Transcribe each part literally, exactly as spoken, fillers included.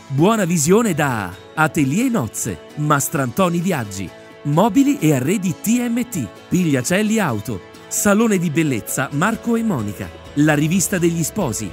Buona visione da Atelier Nozze, Mastrantoni Viaggi, Mobili e Arredi T M T, Pigliacelli Auto, Salone di Bellezza Marco e Monica, la rivista degli sposi.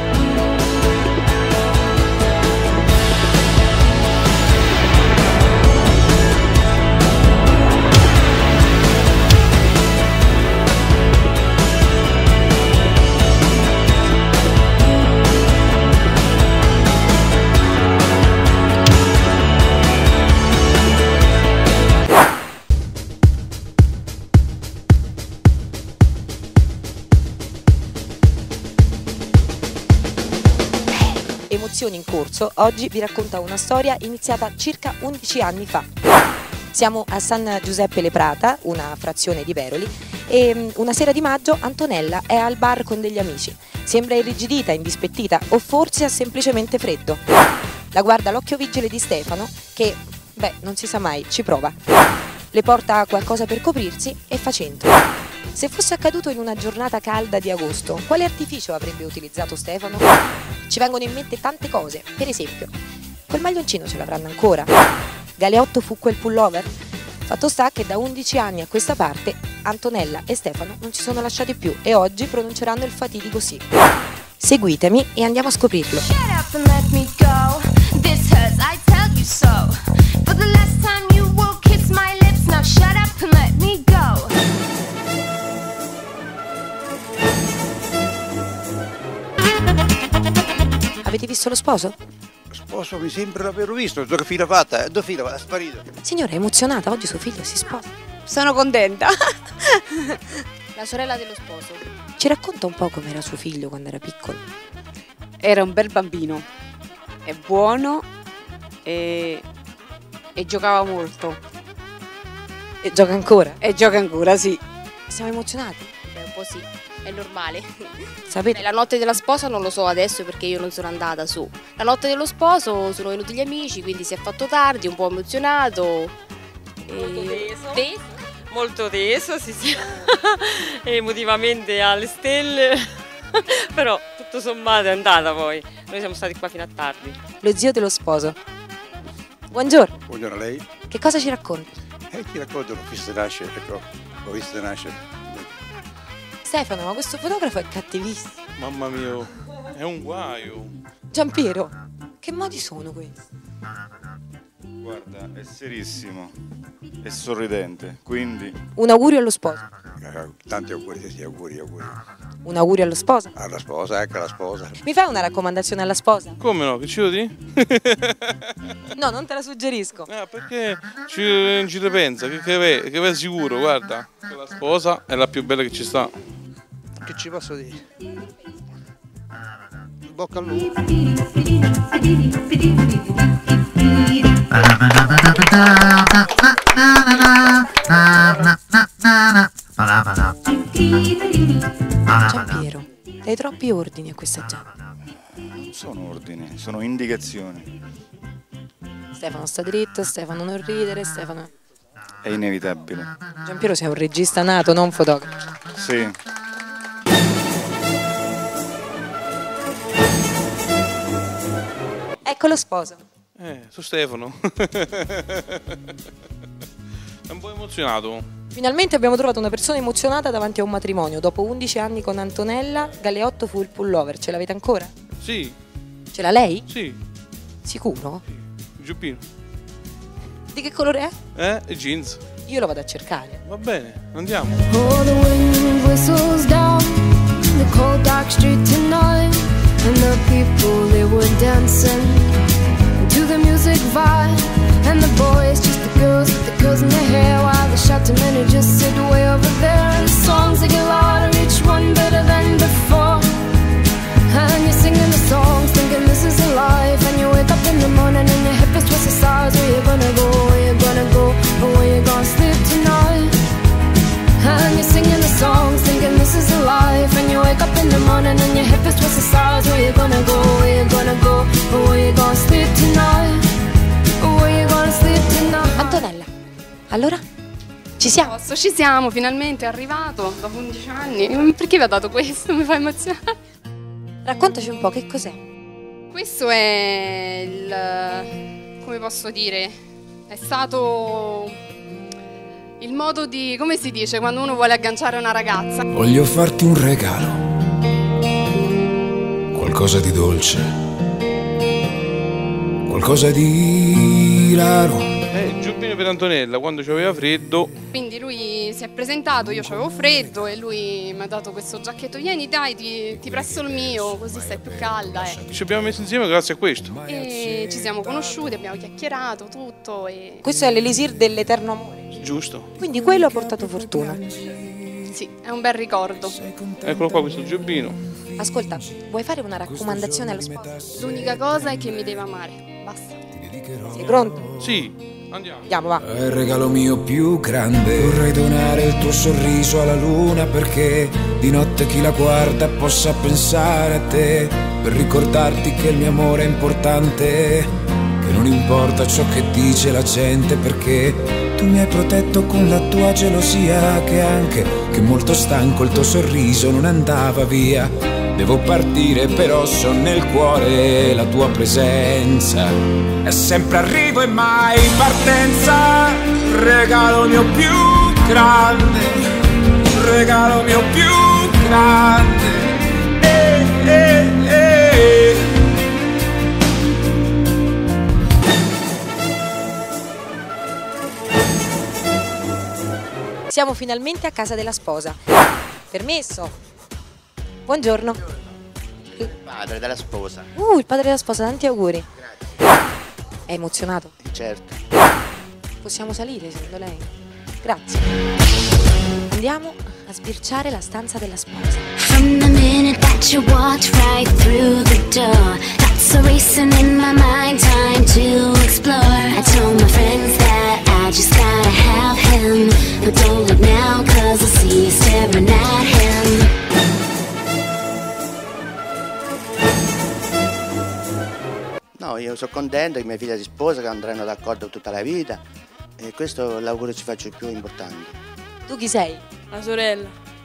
Emozioni in corso, oggi vi racconta una storia iniziata circa undici anni fa. Siamo a San Giuseppe Le Prata, una frazione di Veroli, e una sera di maggio Antonella è al bar con degli amici. Sembra irrigidita, indispettita o forse ha semplicemente freddo. La guarda l'occhio vigile di Stefano che, beh, non si sa mai, ci prova. Le porta qualcosa per coprirsi e fa centro. Se fosse accaduto in una giornata calda di agosto, quale artificio avrebbe utilizzato Stefano? Ci vengono in mente tante cose, per esempio, quel maglioncino ce l'avranno ancora? Galeotto fu quel pullover? Fatto sta che da undici anni a questa parte Antonella e Stefano non si sono lasciati più e oggi pronunceranno il fatidico sì. Seguitemi e andiamo a scoprirlo. Avete visto lo sposo? Lo sposo mi sembra l'aver visto, dove fila fatta, dove fila, è sparito. Signora, è emozionata, oggi suo figlio si sposa. Sono contenta. La sorella dello sposo. Ci racconta un po' com'era suo figlio quando era piccolo? Era un bel bambino, è buono e, e giocava molto. E gioca ancora? E gioca ancora, sì. Siamo emozionati? Beh, un po' sì, è normale. Sapete? La notte della sposa non lo so adesso perché io non sono andata su. La notte dello sposo sono venuti gli amici, quindi si è fatto tardi, un po' emozionato. Molto teso. Teso? Molto teso, sì sì. Emotivamente alle stelle. Però tutto sommato è andata poi. Noi siamo stati qua fino a tardi. Lo zio dello sposo. Buongiorno. Buongiorno a lei. Che cosa ci racconta? E ti racconto, l'ho visto nascere, ecco, l'ho visto nascere. Stefano, ma questo fotografo è cattivissimo. Mamma mia, è un guaio. Giampiero, che modi sono questi? Guarda, è serissimo, è sorridente, quindi... Un augurio allo sposo. Eh, Tanti auguri, sì, auguri, auguri. Un augurio alla sposa. Alla sposa, ecco la sposa. Mi fai una raccomandazione alla sposa? Come no, che ci lo di? No, non te la suggerisco. Ah, perché ci, ci pensa, che, che, vai, che vai sicuro, guarda. Che la sposa è la più bella che ci sta. Che ci posso dire? Bocca al lupo. Giampiero, dai troppi ordini a questa gente. Non sono ordini, sono indicazioni. Stefano sta dritto, Stefano non ridere, Stefano... È inevitabile. Giampiero sei un regista nato, non un fotografo. Sì. Ecco lo sposo. Eh, su Stefano. È un po' emozionato. Finalmente abbiamo trovato una persona emozionata davanti a un matrimonio. Dopo undici anni con Antonella, Galeotto fu il pullover. Ce l'avete ancora? Sì. Ce l'ha lei? Sì. Sicuro? Sì. Il giubbino. Di che colore è? Eh? E jeans. Io lo vado a cercare. Va bene, andiamo. Oh, the wind whistles down the cold dark street tonight, and the people they were dancing to the music vibe, and the boys just the girls with the girls in their hair, while the shouting men who just sit way over there. And the songs they get louder, each one better than before, and you're singing the songs thinking this is a life, and you wake up in the morning and your hip is twisted sides. Where you gonna go, where you gonna go, or where you gonna sleep tonight? And you're singing the songs thinking this is a life, and you wake up in the morning and your hip is twisted sides. Where you gonna go, where you gonna go, or where you gonna sleep tonight, or where you gonna sleep tonight? Antonella, allora? Ci siamo? Posso, ci siamo, finalmente è arrivato dopo undici anni. Perché vi ha dato questo? Mi fa emozionare. Raccontaci un po' che cos'è. Questo è il, come posso dire, è stato il modo di, come si dice, quando uno vuole agganciare una ragazza. Voglio farti un regalo, qualcosa di dolce, qualcosa di raro. Eh, il giubbino per Antonella quando c'aveva freddo. Quindi lui si è presentato, io avevo freddo e lui mi ha dato questo giacchetto. Vieni dai, ti, ti presto il mio, così stai più calda. Eh. Ci abbiamo messo insieme grazie a questo. E ci siamo conosciuti, abbiamo chiacchierato tutto. E... Questo è l'elisir dell'eterno amore. Giusto. Quindi quello ha portato fortuna. Sì, è un bel ricordo. Eccolo qua questo giubbino. Ascolta, vuoi fare una raccomandazione allo sposo? L'unica cosa è che mi deve amare, basta. Sei pronto? Sì. Andiamo. Andiamo, va. È il regalo mio più grande. Vorrei donare il tuo sorriso alla luna, perché di notte chi la guarda possa pensare a te, per ricordarti che il mio amore è importante, che non importa ciò che dice la gente, perché tu mi hai protetto con la tua gelosia, che anche che molto stanco il tuo sorriso non andava via. Devo partire però so nel cuore la tua presenza, è sempre arrivo e mai partenza. Regalo mio più grande, regalo mio più grande. Eh, eh, eh. Siamo finalmente a casa della sposa. Permesso? Buongiorno. Il padre della sposa. Uh, il padre della sposa, tanti auguri. È emozionato? Certo. Possiamo salire secondo lei? Grazie. Andiamo a sbirciare la stanza della sposa. From the minute that you walked right through the door, thoughts are racing in my mind, time to explore. I told my friends that I just gotta have him, but don't look now cause I see you staring at him. No, io sono contento che mia figlia si sposa, che andranno d'accordo tutta la vita, e questo è l'augurio che ci faccio più importante. Tu chi sei? La sorella.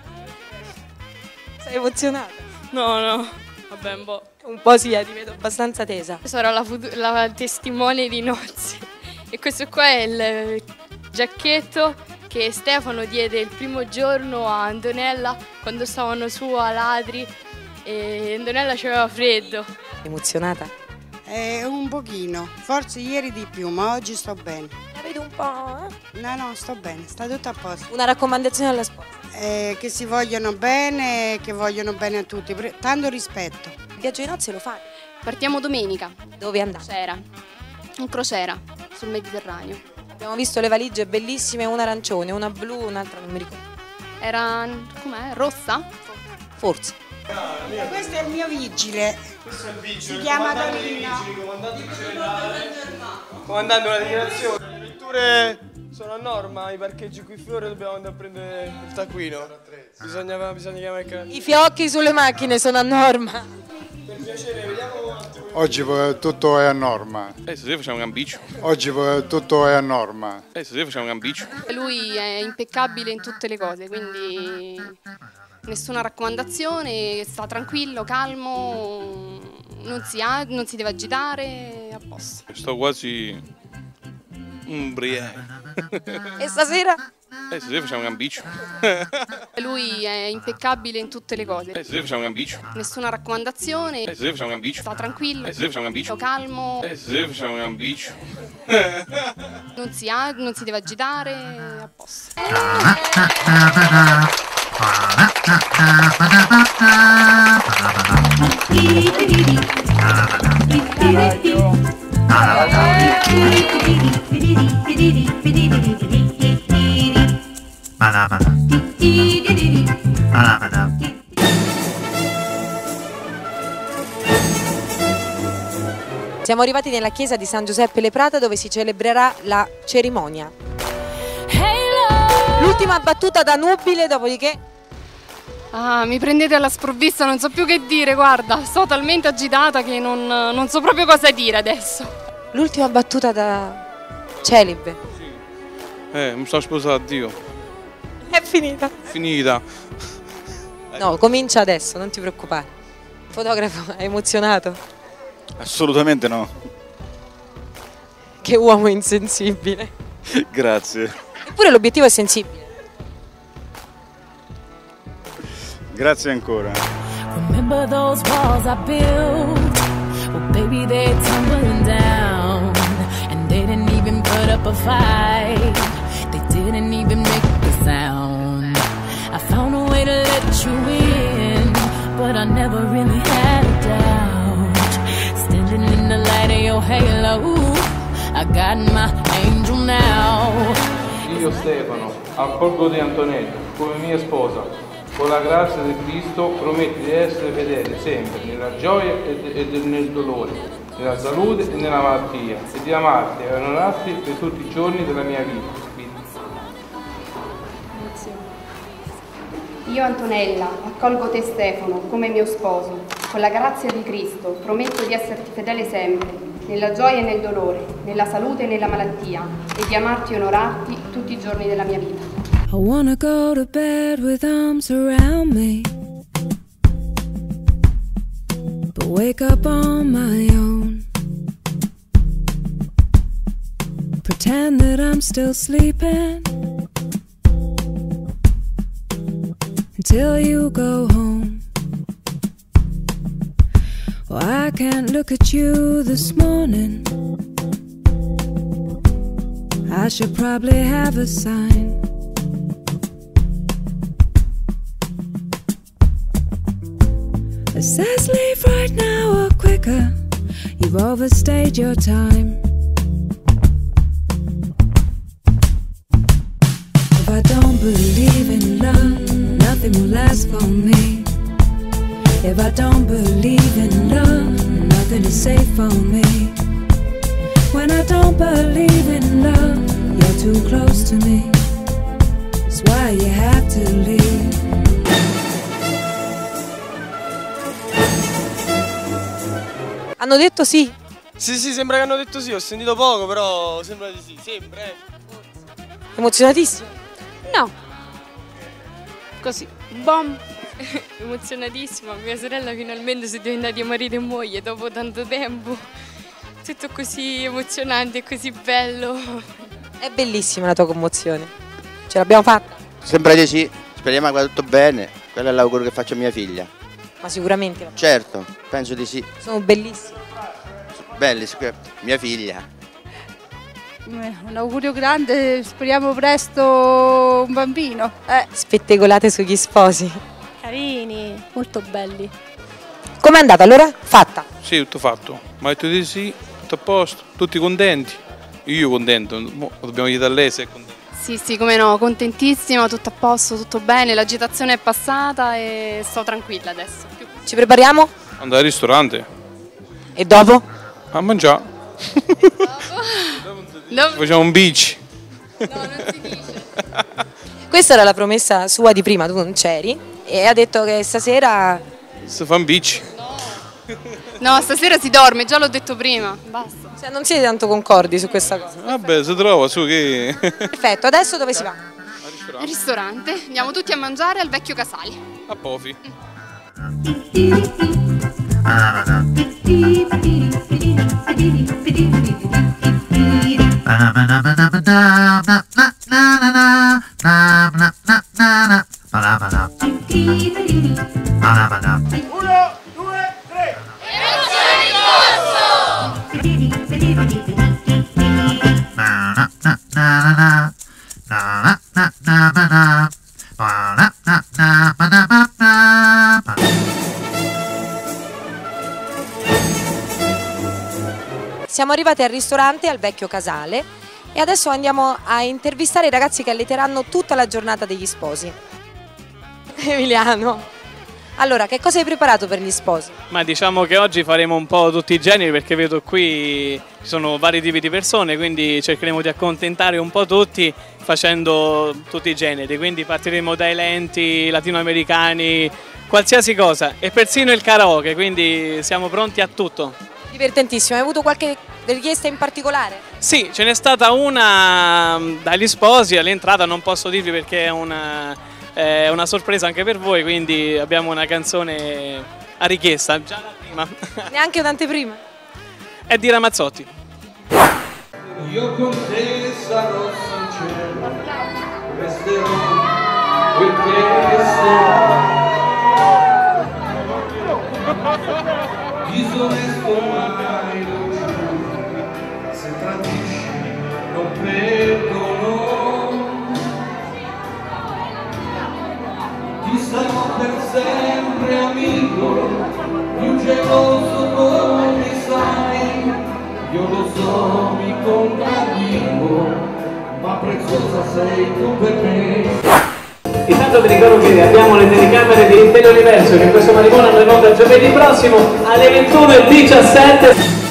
Sei emozionata? No, no, vabbè un po'. Un po' sì, ti vedo abbastanza tesa. Sarò la, la testimone di nozze. E questo qua è il giacchetto che Stefano diede il primo giorno a Antonella quando stavano su a Ladri e Antonella c'aveva freddo. Emozionata? Eh, un pochino, forse ieri di più, ma oggi sto bene. La vedo un po', eh? No, no, sto bene, sta tutto a posto. Una raccomandazione alla sposa? Eh, che si vogliono bene, che vogliono bene a tutti, tanto rispetto. Il viaggio di nozze lo fate? Partiamo domenica. Dove andate? Crociera. In crociera, sul Mediterraneo. Abbiamo visto le valigie bellissime, una arancione, una blu, un'altra non mi ricordo. Era, com'è, rossa? Forse. Questo è il mio vigile. Questo è il vigile. Si chiama Donino. Comandante, una dichiarazione. Le vetture sono a norma, i parcheggi qui fuori dobbiamo andare a prendere il taccuino. Bisogna, bisogna chiamare il canale. I fiocchi sulle macchine sono a norma. Per piacere, vediamo un attimo. Oggi tutto è a norma. Eh, stasera facciamo un gambiccio. Oggi tutto è a norma. Eh, stasera facciamo un gambiccio. Lui è impeccabile in tutte le cose, quindi nessuna raccomandazione, sta tranquillo, calmo, non si, ha, non si deve agitare, a posto. Sto quasi ubriaco. E stasera? Eh, stasera facciamo un gambiccio. Lui è impeccabile in tutte le cose. Eh, stasera facciamo un gambiccio. Nessuna raccomandazione. Eh, stasera facciamo un gambiccio. Sta tranquillo. Eh, stasera facciamo un gambiccio. Calmo. Eh, stasera facciamo un gambiccio. Non si, ha, non si deve agitare, a posto. Siamo arrivati nella chiesa di San Giuseppe Le Prata dove si celebrerà la cerimonia. L'ultima battuta da nubile, dopodiché... Ah, mi prendete alla sprovvista, non so più che dire, guarda, sto talmente agitata che non, non so proprio cosa dire adesso. L'ultima battuta da celibe. Eh, mi sto sposando, Dio. È finita. Finita. No, comincia adesso, non ti preoccupare. Il fotografo è emozionato. Assolutamente no. Che uomo insensibile. Grazie. Eppure l'obiettivo è sensibile. Grazie ancora. Remember those walls I built? Well, baby, they're tumbling down. And they didn't even put up a fight. They didn't even make a sound. I found a way to let you in, but I never really had a doubt. Standing in the light of your halo, I got my angel now. Io Stefano, accolgo te Antonella come mia sposa. Con la grazia di Cristo prometti di essere fedele sempre nella gioia e nel dolore, nella salute e nella malattia, e di amarti e onorarti per tutti i giorni della mia vita. Io Antonella, accolgo te Stefano come mio sposo. Con la grazia di Cristo prometto di esserti fedele sempre, nella gioia e nel dolore, nella salute e nella malattia, e di amarti e onorarti tutti i giorni della mia vita. I wanna go to bed with arms around me, but wake up on my own. Pretend that I'm still sleeping until you go home. Well, I can't look at you this morning. I should probably have a sign. It says leave right now or quicker. You've overstayed your time. If I don't believe in love, nothing will last for me. If I don't believe in love, nothing is safe for me. When I don't believe in love, you're too close to me. That's why you have to leave. Hanno detto sì? Sì, sì, sembra che hanno detto sì, ho sentito poco, però sembra di sì, sembra, eh. Emozionatissimo? No. Così, bom. Emozionatissima, mia sorella finalmente si è diventati marito e moglie dopo tanto tempo. Tutto così emozionante e così bello. È bellissima la tua commozione. Ce l'abbiamo fatta? Sembra di sì, speriamo che vada tutto bene. Quello è l'augurio che faccio a mia figlia. Ma sicuramente. Certo, penso di sì. Sono bellissimi. Belli, mia figlia. Un augurio grande, speriamo presto un bambino. Eh. Spettegolate sugli sposi. Carini, molto belli. Com'è andata allora? Fatta? Sì, tutto fatto. Ma ha detto di sì, tutto a posto, tutti contenti. Io contento, mo dobbiamo chiedere a lei se è contenta. Sì, sì, come no, contentissima, tutto a posto, tutto bene, l'agitazione è passata e sto tranquilla adesso. Ci prepariamo? Andare al ristorante. E dopo? A mangiare. No. Facciamo un beach. No, non si dice. Questa era la promessa sua di prima, tu non c'eri, e ha detto che stasera... Si fa un beach. No, stasera si dorme, già l'ho detto prima, basta. Cioè, non siete tanto concordi su questa cosa? Vabbè, si trova su che... Perfetto, adesso dove si va? Al ristorante, andiamo tutti a mangiare al vecchio Casale. A Pofi. Uno, due, tre. Emozioni Siamo arrivati al ristorante al vecchio Casale e adesso andiamo a intervistare i ragazzi che allieteranno tutta la giornata degli sposi. Emiliano, allora che cosa hai preparato per gli sposi? Ma diciamo che oggi faremo un po' tutti i generi, perché vedo qui ci sono vari tipi di persone, quindi cercheremo di accontentare un po' tutti facendo tutti i generi, quindi partiremo dai lenti, latinoamericani, qualsiasi cosa, e persino il karaoke, quindi siamo pronti a tutto. Divertentissimo, hai avuto qualche richiesta in particolare? Sì, ce n'è stata una dagli sposi, all'entrata non posso dirvi perché è una, è una sorpresa anche per voi, quindi abbiamo una canzone a richiesta, già da prima. Neanche un'anteprima? è di Ramazzotti. Io con te sarò sincero, resterò quel che resterò. Disonesto mai lo giuro, se tradisci non perdono. Ti sarò per sempre amico, più geloso come sai. Io lo so, mi contraddico, ma preziosa sei tu per me. Intanto vi ricordo che abbiamo le telecamere di Intelli Universo che questo matrimonio andrà in onda giovedì prossimo alle ventuno e diciassette.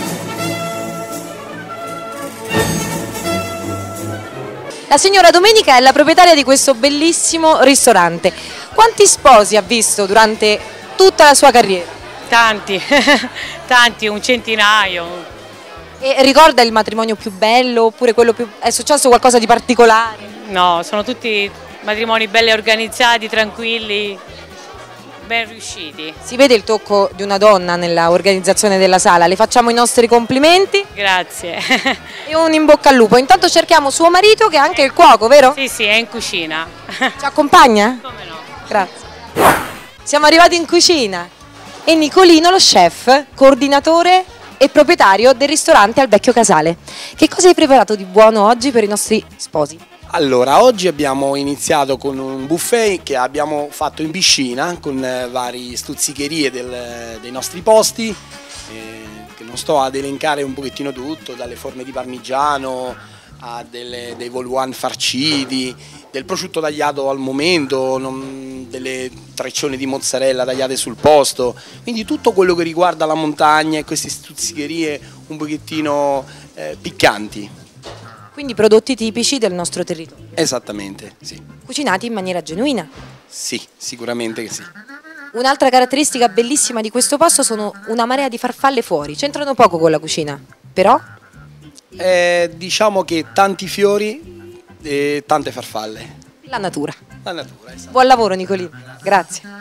La signora Domenica è la proprietaria di questo bellissimo ristorante. Quanti sposi ha visto durante tutta la sua carriera? Tanti, tanti, un centinaio. E ricorda il matrimonio più bello oppure quello più... è successo qualcosa di particolare? No, sono tutti matrimoni belli organizzati, tranquilli, ben riusciti. Si vede il tocco di una donna nella organizzazione della sala, le facciamo i nostri complimenti. Grazie. E un in bocca al lupo. Intanto cerchiamo suo marito che è anche il cuoco, vero? Sì, sì, è in cucina. Ci accompagna? Come no. Grazie. Siamo arrivati in cucina e Nicolino, lo chef, coordinatore e proprietario del ristorante Al Vecchio Casale. Che cosa hai preparato di buono oggi per i nostri sposi? Allora, oggi abbiamo iniziato con un buffet che abbiamo fatto in piscina con eh, varie stuzzicherie del, dei nostri posti, eh, che non sto ad elencare un pochettino tutto, dalle forme di parmigiano a delle, dei vol au vent farciti, del prosciutto tagliato al momento, non, delle treccioni di mozzarella tagliate sul posto, quindi tutto quello che riguarda la montagna e queste stuzzicherie un pochettino eh, piccanti. Quindi prodotti tipici del nostro territorio. Esattamente, sì. Cucinati in maniera genuina. Sì, sicuramente che sì. Un'altra caratteristica bellissima di questo posto sono una marea di farfalle fuori, c'entrano poco con la cucina, però? Eh, diciamo che tanti fiori e tante farfalle. La natura. La natura, esatto. Buon lavoro Nicolino, grazie.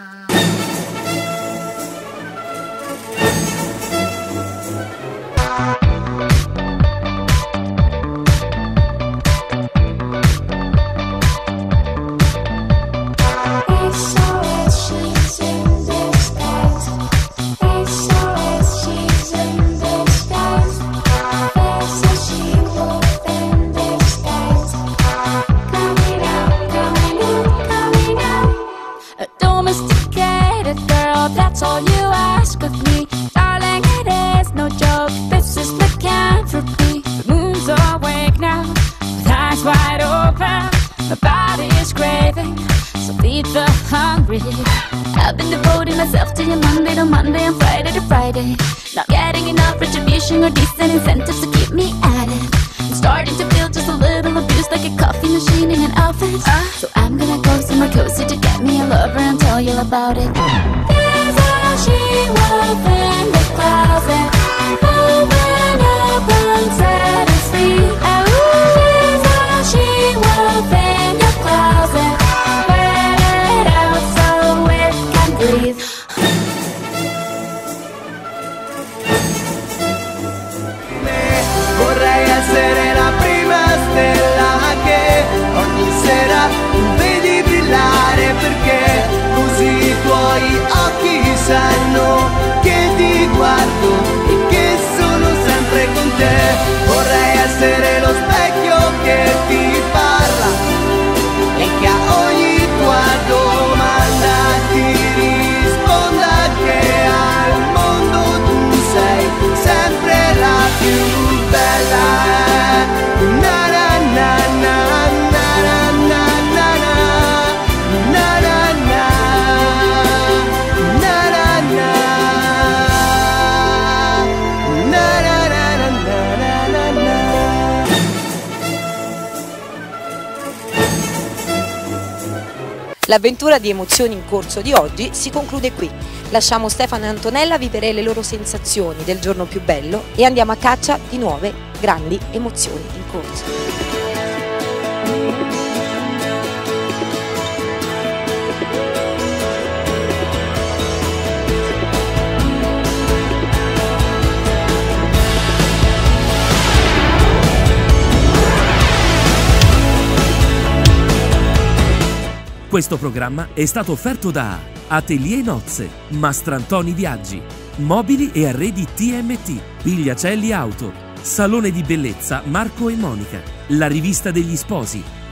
That's all you ask of me, darling, it is no joke, this is lycanthropy. The moon's awake now, with eyes wide open, my body is craving, so feed the hungry. I've been devoting myself to you Monday to Monday and Friday to Friday, not getting enough retribution or decent incentives to keep me at it. I'm starting to feel just a little abused, like a coffee machine in an outfit, uh, so I'm gonna go somewhere cozy to get me a lover and tell you about it. She wolf in the closet, open up and set us free. There's a she wolf in the closet, let it out so it can breathe. Vorrei essere la prima stella che ogni sera tu vedi brillare, perché così i tuoi occhi sanno che ti guardo e che sono sempre con te. Vorrei essere lo specchio che ti parla e che a ogni tua domanda ti risponda che al mondo tu sei sempre la più bella. Na na na na na na na na na na na. L'avventura di emozioni in corso di oggi si conclude qui. Lasciamo Stefano e Antonella vivere le loro sensazioni del giorno più bello e andiamo a caccia di nuove grandi emozioni in corso. Questo programma è stato offerto da Atelier Nozze, Mastrantoni Viaggi, Mobili e Arredi T M T, Pigliacelli Auto, Salone di Bellezza Marco e Monica, la rivista degli sposi,